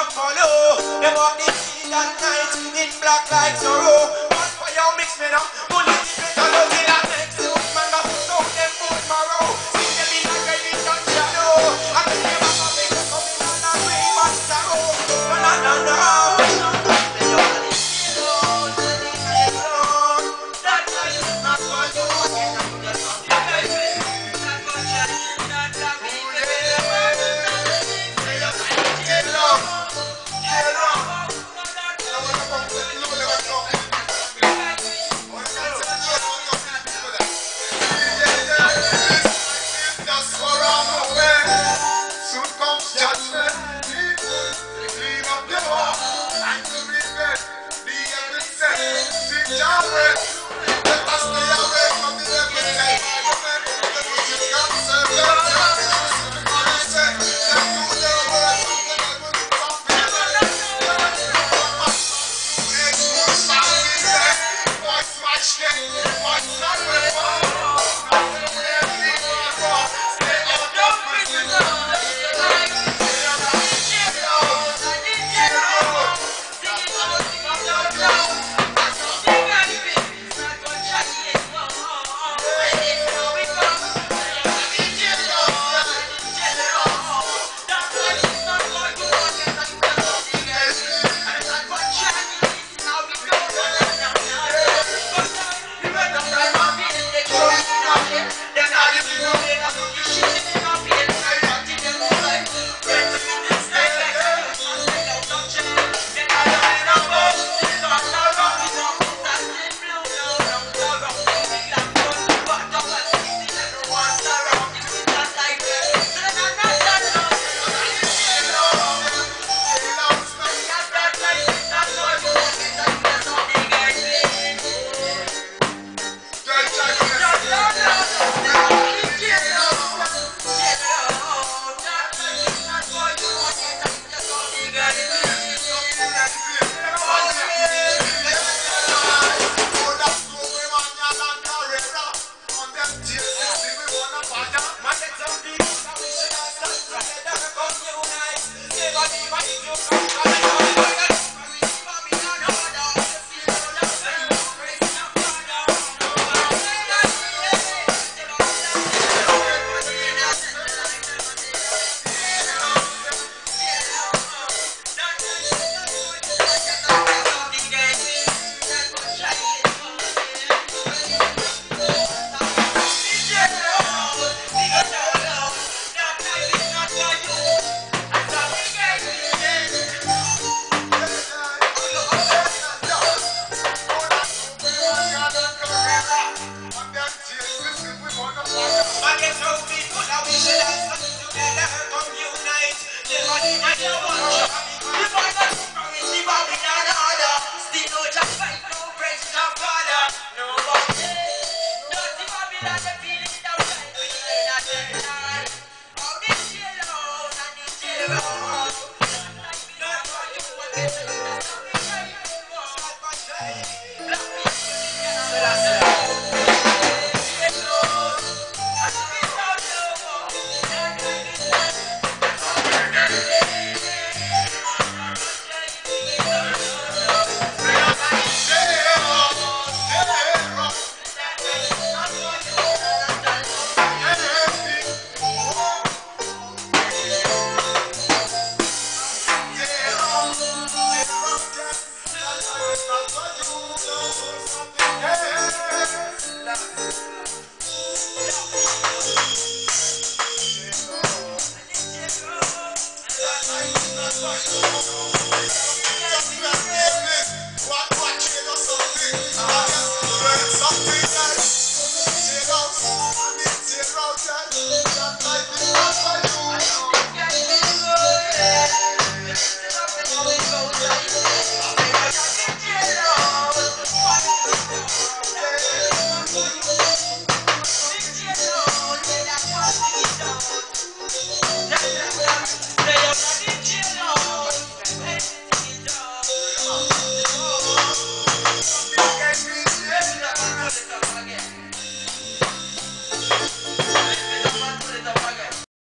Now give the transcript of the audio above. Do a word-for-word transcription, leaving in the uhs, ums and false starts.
come follow. They walk the field at night in black like sorrow. One for your mix me now. Bullet is better than the next. The man got put out them foot marrow. See them in a great vision shadow. I can hear my mama make them come in and a bring back sorrow. No, no, no, no. Nobody, nobody,